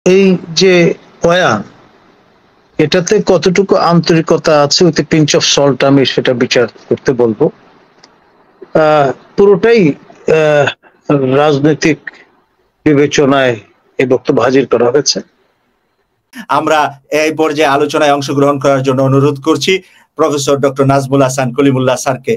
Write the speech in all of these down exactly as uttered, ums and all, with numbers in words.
এই যে বয়ান, এটাতে কতটুকু আন্তরিকতা আছে with a pinch of salt আমি সেটা বিচার করতে বলবো। আহ, পুরোটাই আহ, রাজনৈতিক বিবেচনায় এই বক্তব্য হাজির করা হয়েছে। আমরা এই পর্যায়ে আলোচনায় অংশগ্রহণ করার জন্য অনুরোধ করছি প্রফেসর ডক্টর নাজমুল হাসান কলিমুল্লাহ স্যারকে।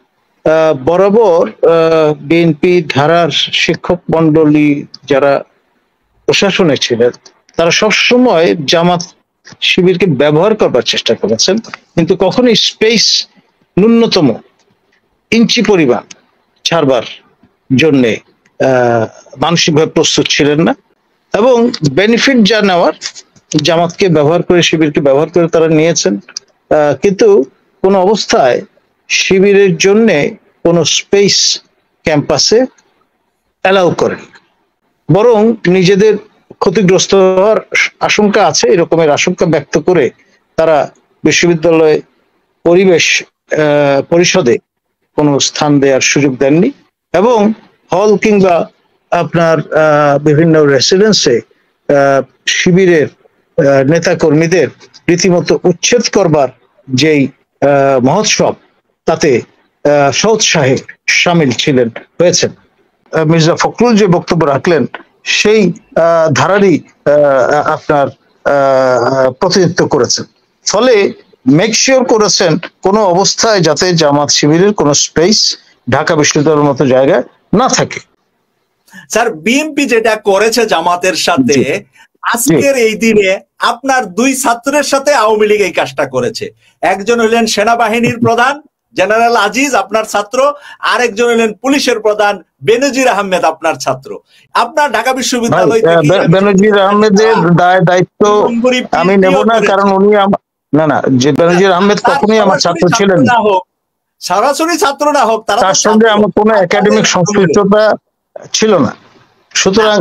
বরাবর বিএনপি ধারার শিক্ষক মন্ডলী যারা প্রশাসনে ছিলেন তারা সবসময় জামাত শিবিরকে ব্যবহার করবার চেষ্টা করেছেন, কিন্তু কখনোই স্পেস ন্যূনতম ইঞ্চি পরিমাণ ছাড়বার জন্যে মানসিকভাবে প্রস্তুত ছিলেন না, এবং বেনিফিট যা নেওয়ার জামাতকে ব্যবহার করে শিবিরকে ব্যবহার করে তারা নিয়েছেন, কিন্তু কোন অবস্থায় শিবিরের জন্য কোন স্পেস ক্যাম্পাসে অ্যালাউ করেন, বরং নিজেদের ক্ষতিগ্রস্ত হওয়ার আশঙ্কা আছে এরকমের আশঙ্কা ব্যক্ত করে তারা বিশ্ববিদ্যালয় পরিবেশ পরিষদে কোনো স্থান দেওয়ার সুযোগ দেননি, এবং হল কিংবা আপনার বিভিন্ন রেসিডেন্সে শিবিরের নেতা কর্মীদের রীতিমতো উচ্ছেদ করবার যেই মহোৎসব তাতে সৎসাহে সামিল ছিলেন হয়েছেন। মির্জা ফখরুল যে বক্তব্য রাখলেন সেই ধারারই আপনার প্রতিনিধিত্ব করেছেন, ফলে মেক শিওর করেছেন কোন অবস্থায় যাতে জামাত শিবিরের কোন স্পেস ঢাকা বিশ্ববিদ্যালয়ের মতো জায়গায় না থাকে। স্যার, বিএনপি যেটা করেছে জামাতের সাথে, আজকের এই দিনে আপনার দুই ছাত্রের সাথে আওয়ামী লীগ এই কাজটা করেছে। একজন হলেন সেনাবাহিনীর প্রধান জেনারেল আজিজ আপনার ছাত্র, আরেকজন হলেন পুলিশের প্রধান বেনজির আহমেদ আপনার ছাত্র। আপনার ঢাকা বিশ্ববিদ্যালয় বেনজির আহমেদের দায় দায়িত্ব আমি নেব না, কারণ উনি না না যে বেনজির আহমেদ কখনোই আমার ছাত্র ছিলেন না, সরাসরি ছাত্র না হোক, তার সঙ্গে আমার কোনো একাডেমিক সংশ্লিষ্টতা ছিল না। সুতরাং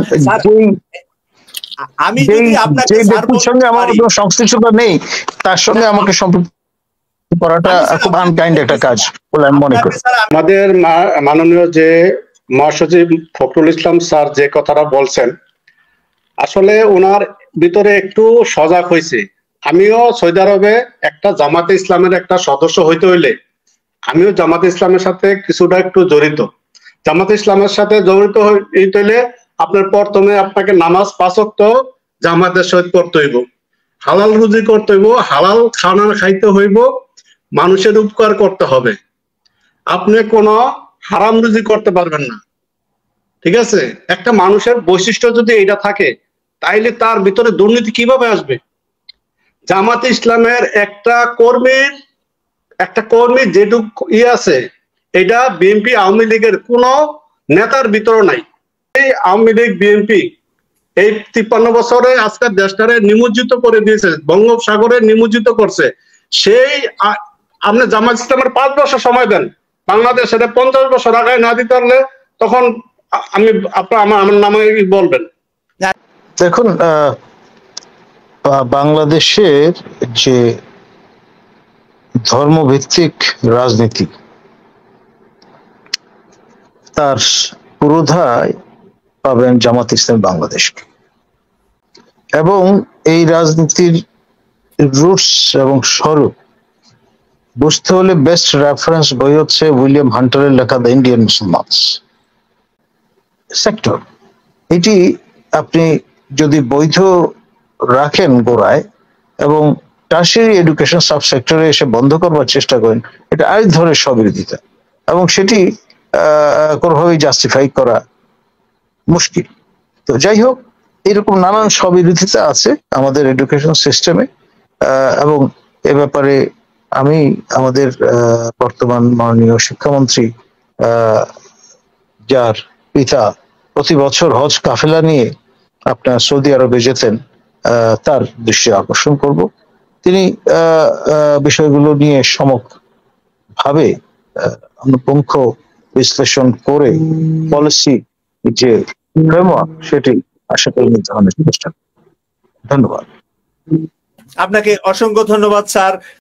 আমি যদি আপনাকে ব্যক্তির সঙ্গে আমার কোনো সংশ্লিষ্টতা নেই তার সঙ্গে আমাকে সম্পর্ক করাটা খুব আনকাইন্ড একটা কাজ বলে আমি মনে করি। আমাদের মাননীয় যে মহাসচিব ফখরুল ইসলাম স্যার যে কথাটা বলছেন, আসলে ওনার ভিতরে একটু সজাগ হয়েছে। আমিও সৌদি আরবে একটা জামাতে ইসলামের একটা সদস্য হইতে হইলে আমিও জামাতে ইসলামের সাথে কিছুটা একটু জড়িত। জামাতে ইসলামের সাথে জড়িত হইতে হইলে আপনার প্রথমে আপনাকে নামাজ পাঁচ ওয়াক্ত জামাতের সহিত করতে হইব, হালাল রুজি করতে হইব, হালাল খানা খাইতে হইব, মানুষের উপকার করতে হবে। আপনি কোনো হারাম রুজি করতে পারবেন না, ঠিক আছে? একটা মানুষের বৈশিষ্ট্য যদি এটা থাকে তাইলে তার ভিতরে দুর্নীতি কিভাবে আসবে? জামাতে ইসলামের একটা কর্মীর একটা কর্মী যেটুকু ই আছে এটা বিএনপি আওয়ামী লীগের কোন নেতার ভিতরে নাই। এই আওয়ামী লীগ বিএনপি এই তিপ্পান্ন বছরে আজকের দেশটারে নিমজ্জিত করে দিয়েছে, বঙ্গোপসাগরে নিমজ্জিত করছে। সেই আপনি জামাত ইসলামের পাঁচ বছর সময় দেন, বাংলাদেশ এটা পঞ্চাশ বছর আগায় না দিতে পারলে তখন আমি আপনার আমার আমার নামে বলবেন। দেখুন, বাংলাদেশের যে ধর্মভিত্তিক রাজনীতি তার পুরোধায় পাবেন জামাত ইসলাম বাংলাদেশকে, এবং এই রাজনীতির রুটস এবং স্বরূপ বুঝতে হলে বেস্ট রেফারেন্স বই হচ্ছে উইলিয়াম হান্টারের লেখা দ্য ইন্ডিয়ান মুসলমানস সেক্টর। এটি আপনি যদি বৈধ রাখেন গোড়ায় এবং টার্সিয়ারি এডুকেশন সাব সেক্টরে এসে বন্ধ করবার চেষ্টা করেন, এটা আরেক ধরনের স্ববিরোধিতা, এবং সেটি কোনোভাবেই জাস্টিফাই করা মুশকিল। তো যাই হোক, এরকম নানান স্ববিরোধিতা আছে আমাদের এডুকেশন সিস্টেমে, এবং এ ব্যাপারে আমি আমাদের বর্তমান মাননীয় শিক্ষামন্ত্রী যার পিতা প্রতি বছর হজ কাফেলা নিয়ে আপনার সৌদি আরবে যেতেন তার দৃষ্টি আকর্ষণ করব। তিনি বিষয়গুলো নিয়ে সমক ভাবে অনুপুঙ্খ বিশ্লেষণ করে পলিসি যে ফ্রেমওয়ার্ক সেটি আশা করি নির্ধারণের চেষ্টা। ধন্যবাদ। আপনাকে অসংখ্য ধন্যবাদ স্যার।